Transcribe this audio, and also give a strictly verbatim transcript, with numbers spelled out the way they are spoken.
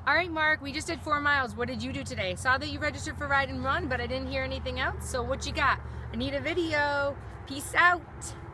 All right, Mark, we just did four miles. What did you do today? Saw that you registered for Ride and Run, but I didn't hear anything else. So what you got? I need a video. Peace out.